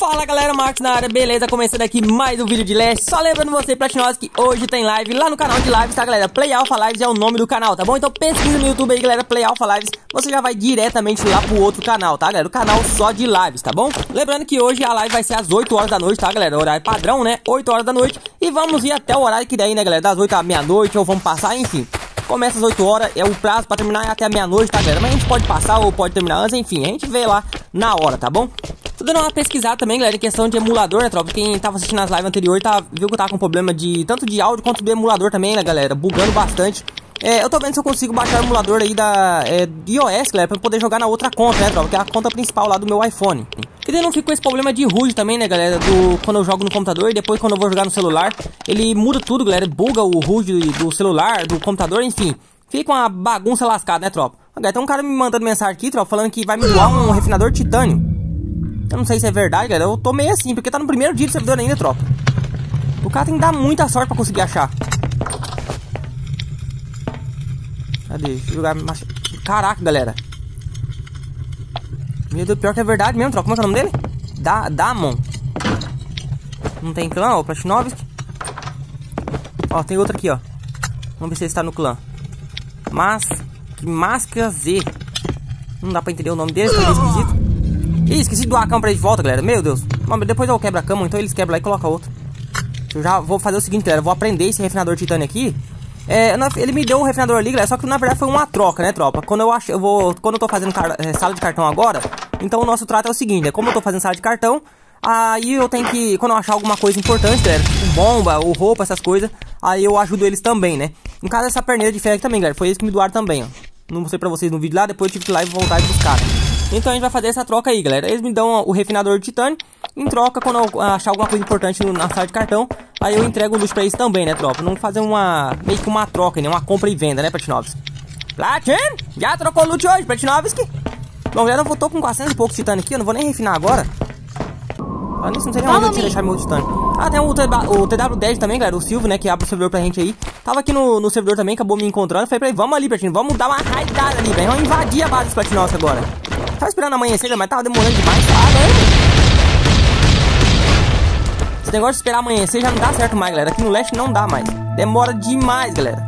Fala galera, Marcos na área, beleza? Começando aqui mais um vídeo de Leste. Só lembrando você, Platinosos, que hoje tem live lá no canal de lives, tá galera? Play Alpha Lives é o nome do canal, tá bom? Então pesquisa no YouTube aí galera, Play Alpha Lives. Você já vai diretamente lá pro outro canal, tá galera? O canal só de lives, tá bom? Lembrando que hoje a live vai ser às 8 horas da noite, tá galera? Horário padrão, né? 8 horas da noite. E vamos ir até o horário que daí, né galera? Das 8 à meia-noite ou vamos passar, enfim. Começa às 8 horas, é o prazo pra terminar até a meia-noite, tá galera? Mas a gente pode passar ou pode terminar antes, enfim. A gente vê lá na hora, tá bom? Tô dando uma pesquisada também, galera, em questão de emulador, né, tropa? Quem tava assistindo as lives anteriores viu que eu tava com problema de tanto de áudio quanto do emulador também, né, galera? Bugando bastante. Eu tô vendo se eu consigo baixar o emulador aí da iOS, galera, pra poder jogar na outra conta, né, tropa? Que é a conta principal lá do meu iPhone. Que daí não fica com esse problema de ruído também, né, galera? Quando eu jogo no computador e depois quando eu vou jogar no celular, ele muda tudo, galera. Buga o ruído do celular, do computador, enfim. Fica uma bagunça lascada, né, tropa? Galera, tem um cara me mandando mensagem aqui, tropa, falando que vai me doar um refinador de titânio. Eu não sei se é verdade, galera. Eu tô meio assim, porque tá no primeiro dia do servidor ainda, tropa. O cara tem que dar muita sorte pra conseguir achar. Cadê? Deixa eu jogar... Caraca, galera. Meu Deus, pior que é verdade mesmo, tropa. Como é que é o nome dele? Damon. Não tem clã, ó, Platinovski. Ó, tem outro aqui, ó. Vamos ver se ele está no clã. Masca Z. Não dá pra entender o nome dele, tá meio esquisito. Ih, esqueci de doar a cama pra ele de volta, galera. Meu Deus. Mas depois eu quebro a cama, então eles quebram lá e colocam outra. Eu já vou fazer o seguinte, galera. Eu vou aprender esse refinador de titânio aqui. Ele me deu um refinador ali, galera. Só que na verdade foi uma troca, né, tropa? Quando eu tô fazendo sala de cartão agora, então o nosso trato é o seguinte, né? Como eu tô fazendo sala de cartão, aí eu tenho que... Quando eu achar alguma coisa importante, galera, tipo bomba ou roupa, essas coisas, aí eu ajudo eles também, né? No caso dessa perneira de ferro aqui também, galera. Foi eles que me doaram também, ó. Não mostrei pra vocês no vídeo lá, depois eu tive que ir lá e voltar e buscar. Então a gente vai fazer essa troca aí, galera. Eles me dão o refinador de titânio. Em troca, quando eu achar alguma coisa importante na sala de cartão, aí eu entrego o luxo pra eles também, né, tropa? Não fazer meio que uma troca, né? Uma compra e venda, né, Platinovski? Platin! Já trocou o loot hoje, Platinovski? Bom, galera, eu tô com 400 e poucos titânio aqui. Eu não vou nem refinar agora. Eu não sei nem onde eu tinha deixar meu titânio. Ah, tem o TW10 também, galera. O Silvio, né, que abre o servidor pra gente aí. Tava aqui no servidor também, acabou me encontrando. Eu falei pra ele, vamos ali, Platino, vamos dar uma raidada ali, velho. Vamos invadir a base dos Platinovski agora. Tava esperando amanhecer, mas tava demorando demais. Esse negócio de esperar amanhecer já não dá certo mais, galera. Aqui no leste não dá mais. Demora demais, galera.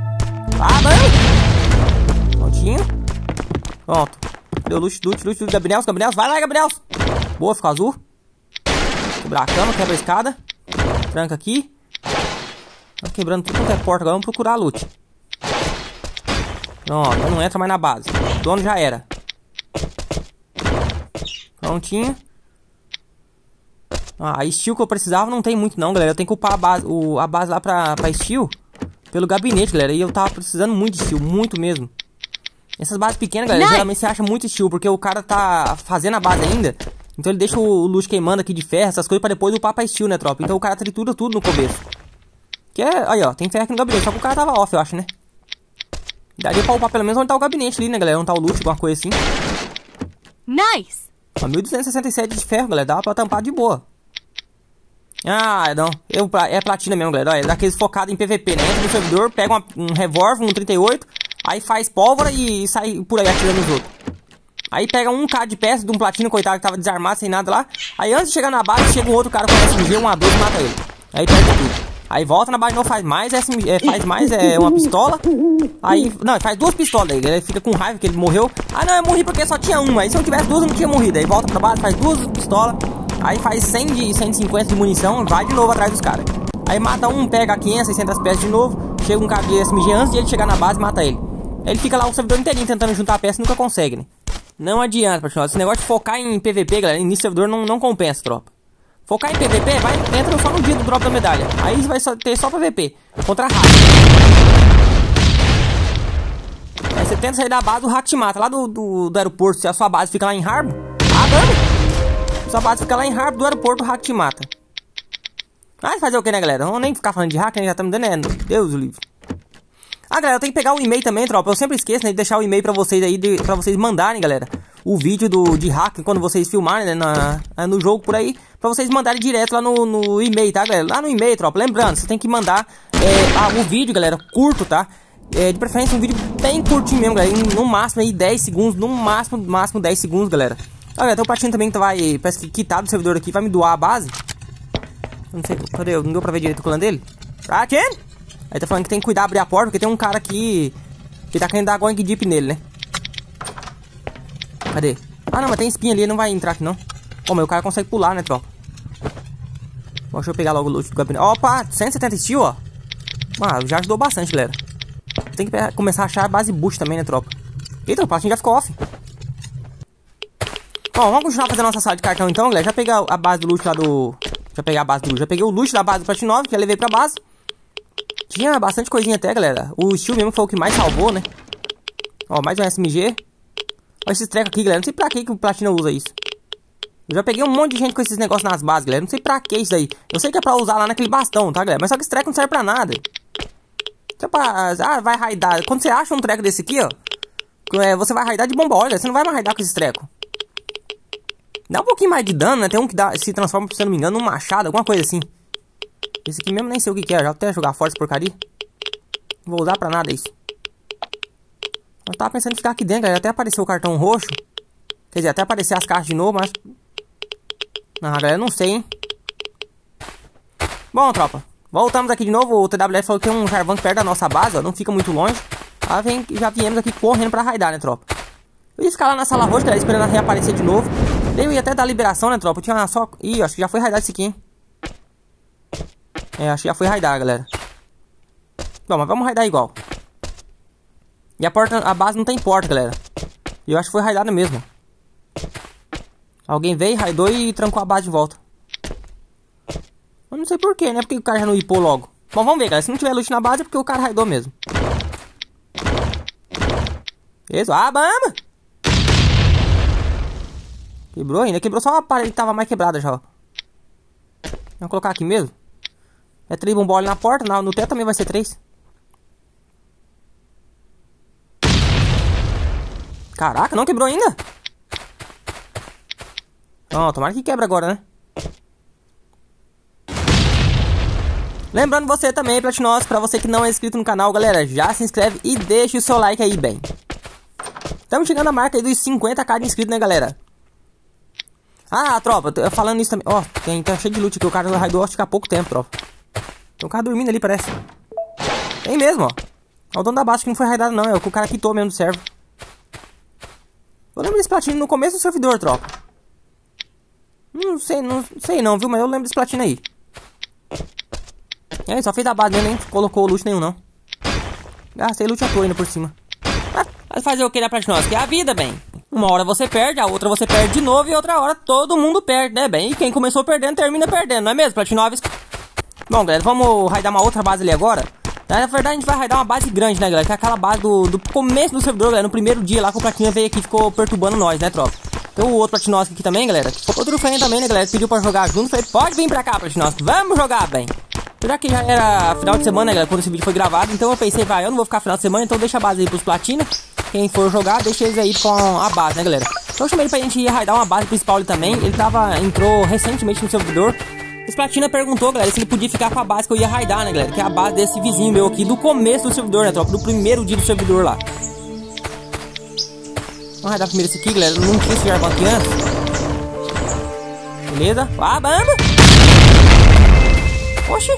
Prontinho. Pronto. Deu loot, Gabriel. Vai lá, Gabriel. Boa, ficou azul. Quebrar a cama, quebra a escada. Tranca aqui. Tá quebrando tudo quanto é porta. Agora vamos procurar a loot. Pronto, não entra mais na base. O dono já era. Prontinho. A steel que eu precisava não tem muito não, galera. Eu tenho que upar a base lá pra steel pelo gabinete, galera. E eu tava precisando muito de steel, muito mesmo. Essas bases pequenas, galera, geralmente você acha muito steel, porque o cara tá fazendo a base ainda. Então ele deixa o luxo queimando aqui de ferro, essas coisas, pra depois upar pra steel, né, tropa? Então o cara tritura tudo no começo. Aí, ó, tem ferro aqui no gabinete, só que o cara tava off, eu acho, né? Daria pra upar pelo menos onde tá o gabinete ali, né, galera? Onde tá o loot, alguma coisa assim. Nice! 1267 de ferro, galera, dá pra tampar de boa. Ah, não, é platina mesmo, galera. Olha, é daqueles focados em PVP, né? Entra no servidor, pega um revólver, um 38, aí faz pólvora e sai por aí atirando nos outros. Aí pega um cara de peça de um platino, coitado, que tava desarmado, sem nada lá. Aí antes de chegar na base, chega um outro cara com SMG, um A12 e mata ele. Aí perde tudo. Aí volta na base de novo, faz mais uma pistola. Aí, não, faz duas pistolas aí. Ele fica com raiva que ele morreu. Ah, não, eu morri porque só tinha uma. Aí se eu tivesse duas, eu não tinha morrido. Aí volta pra base, faz duas pistolas. Aí faz 150 de munição, vai de novo atrás dos caras. Aí mata um, pega 500, 600 peças de novo. Chega um cara de SMG antes de ele chegar na base, mata ele. Aí ele fica lá o servidor inteirinho tentando juntar a peça e nunca consegue, né? Não adianta, pessoal. Esse negócio de focar em PVP, galera, nesse servidor não compensa, tropa. Focar em PVP, entra só no dia do drop da medalha. Aí você vai ter só PVP. Contra hack. Aí você tenta sair da base, o hack te mata. Lá do aeroporto, se a sua base fica lá em Harbor. Se sua base fica lá em Harbor do aeroporto, o hack te mata. Mas fazer o que, né, galera? Não vou nem ficar falando de hack, né? Já tá me dando, Deus o livre. Ah, galera, eu tenho que pegar o e-mail também, tropa. Eu sempre esqueço, né, de deixar o e-mail pra vocês aí, pra vocês mandarem, galera, o vídeo de hack quando vocês filmarem, né, no jogo por aí, pra vocês mandarem direto lá no e-mail, tá, galera? Lá no e-mail, tropa. Lembrando, você tem que mandar o vídeo, galera, curto, tá? De preferência um vídeo bem curtinho mesmo, galera. No máximo aí 10 segundos, no máximo 10 segundos, galera. Olha, tem o Platina também que vai, parece que quitar do servidor aqui, vai me doar a base. Não sei, cadê? Não deu pra ver direito o clã dele. Platina! Aí tá falando que tem que cuidar, abrir a porta, porque tem um cara aqui que tá querendo dar going deep nele, né? Cadê? Ah, não, mas tem espinha ali, ele não vai entrar aqui, não. Ó, mas o cara consegue pular, né, tropa? Deixa eu pegar logo o loot do gabinete. Opa, 170 steel, ó. Ah, já ajudou bastante, galera. Tem que começar a achar a base boost também, né, tropa? Eita, o Platina já ficou off. Bom, vamos continuar fazendo nossa sala de cartão então, galera. Já peguei a base do loot lá do... Já peguei a base do loot. Já peguei o loot da base do Platinum, que já levei pra base. Tinha bastante coisinha até, galera. O steel mesmo foi o que mais salvou, né? Ó, mais um SMG. Olha esses trecos aqui, galera. Não sei pra que o Platina usa isso. Eu já peguei um monte de gente com esses negócios nas bases, galera. Não sei pra que isso daí. Eu sei que é pra usar lá naquele bastão, tá, galera? Mas só que esse treco não serve pra nada. Só pra... Ah, vai raidar. Quando você acha um treco desse aqui, ó, você vai raidar de bomba óleo. Você não vai mais raidar com esse treco. Dá um pouquinho mais de dano, né? Tem um que se transforma, se eu não me engano, num machado, alguma coisa assim. Esse aqui mesmo nem sei o que é. Já até jogar fora essa porcaria. Não vou usar pra nada isso. Eu tava pensando em ficar aqui dentro, galera. Até apareceu o cartão roxo. Quer dizer, até aparecer as caixas de novo, mas... Não, galera, não sei, hein. Bom, tropa, voltamos aqui de novo. O TWF falou que tem um carvão perto da nossa base, ó. Não fica muito longe. Já viemos aqui correndo pra raidar, né, tropa. Eu ia ficar lá na sala roxa, galera, esperando ela reaparecer de novo. Eu ia até dar liberação, né, tropa. Eu tinha só... Ih, acho que já foi raidar esse aqui, hein. É, acho que já foi raidar, galera. Bom, mas vamos raidar igual. E a base não tem porta, galera. E eu acho que foi raidada mesmo. Alguém veio, raidou e trancou a base de volta. Eu não sei porquê, né? Porque o cara já não hipou logo. Bom, vamos ver, galera. Se não tiver loot na base é porque o cara raidou mesmo. Isso, ah, bamba! Quebrou ainda. Quebrou só uma parede que tava mais quebrada já, ó. Vamos colocar aqui mesmo. É 3 bombolas na porta. No teto também vai ser 3. Caraca, não quebrou ainda? Ó, tomara que quebra agora, né? Lembrando você também, Platinos, pra você que não é inscrito no canal, galera, já se inscreve e deixa o seu like aí, bem. Estamos chegando a marca aí dos 50k de inscritos, né, galera? Ah, tropa, falando isso também. Ó, tá cheio de loot aqui. O cara raidou, acho que há pouco tempo, tropa. Tem um cara dormindo ali, parece. Tem mesmo, ó. É o dono da base que não foi raidado, não. É o que o cara quitou mesmo do server. Eu lembro desse Platina no começo do servidor, tropa. Não sei não, viu? Mas eu lembro desse Platina aí. É, só fez a base, nem colocou loot nenhum, não. Gastei loot à toa ainda por cima. Mas fazer o que, né, Platinos? Que é a vida, bem. Uma hora você perde, a outra você perde de novo e outra hora todo mundo perde, né, bem? E quem começou perdendo termina perdendo, não é mesmo, Platinovs? Bom, galera, vamos raidar uma outra base ali agora. Na verdade, a gente vai raidar uma base grande, né, galera? Que é aquela base do começo do servidor, galera. No primeiro dia lá que o Platina veio aqui e ficou perturbando nós, né, tropa? Tem o outro Platinovski aqui também, galera. Outro fan também, né, galera? Pediu pra jogar junto. Falei, pode vir pra cá, Platinovski. Vamos jogar, bem. Já que já era final de semana, né, galera? Quando esse vídeo foi gravado. Então eu pensei, vai, eu não vou ficar final de semana. Então deixa a base aí pros Platina. Quem for jogar, deixa eles aí com a base, né, galera? Então eu chamei ele pra gente ir raidar uma base principal ali também. Ele entrou recentemente no servidor. Esse Platina perguntou, galera, se ele podia ficar com a base que eu ia raidar, né, galera? Que é a base desse vizinho meu aqui, do começo do servidor, né, tropa? Do primeiro dia do servidor lá. Vamos raidar primeiro esse aqui, galera. Não tinha esse jarvão aqui antes. Beleza? Ah, bamba! Oxi!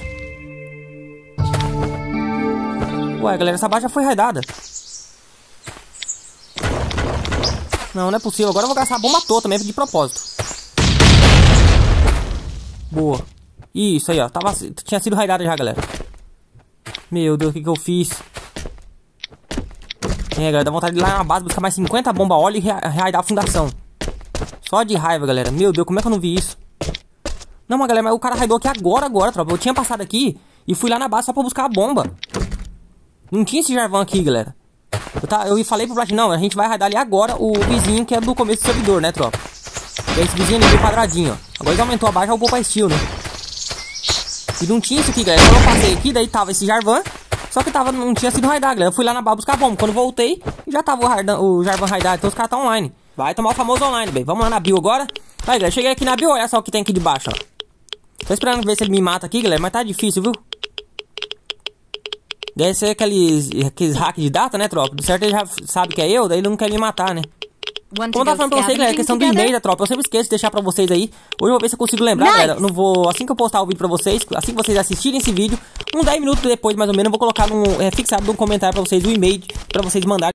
Ué, galera, essa base já foi raidada. Não é possível. Agora eu vou gastar a bomba toda também, de propósito. Boa. Isso aí, ó. Tinha sido raidada já, galera. Meu Deus, o que eu fiz? É, galera, dá vontade de ir lá na base, buscar mais 50 bomba óleo e raidar a fundação. Só de raiva, galera. Meu Deus, como é que eu não vi isso? Não, mas galera, mas o cara raidou aqui agora, tropa. Eu tinha passado aqui e fui lá na base só pra buscar a bomba. Não tinha esse jarvão aqui, galera. Eu falei pro Platinum, não, a gente vai raidar ali agora o vizinho que é do começo do servidor, né, tropa? É esse vizinho ali do quadradinho, ó. Agora ele aumentou a base, já upou pra steel, né? E não tinha isso aqui, galera. Quando eu passei aqui, daí tava esse jarvan. Só que não tinha sido raidado, galera. Eu fui lá na base buscar bomba. Quando voltei, já tava o jarvan raidado. Então os caras tá online. Vai tomar o famoso online, bem. Vamos lá na bio agora. Aí, galera, cheguei aqui na bio, olha só o que tem aqui de baixo, ó. Tô esperando ver se ele me mata aqui, galera. Mas tá difícil, viu? Deve ser aqueles hacks de data, né, tropa? De certo ele já sabe que é eu, daí ele não quer me matar, né? Want Como eu tava falando pra vocês, galera, a questão do e-mail da tropa, eu sempre esqueço de deixar pra vocês aí. Hoje eu vou ver se eu consigo lembrar, Nice. galera. Não vou, assim que eu postar o vídeo pra vocês, assim que vocês assistirem esse vídeo, uns 10 minutos depois, mais ou menos, eu vou colocar fixado num comentário pra vocês o e-mail pra vocês mandarem.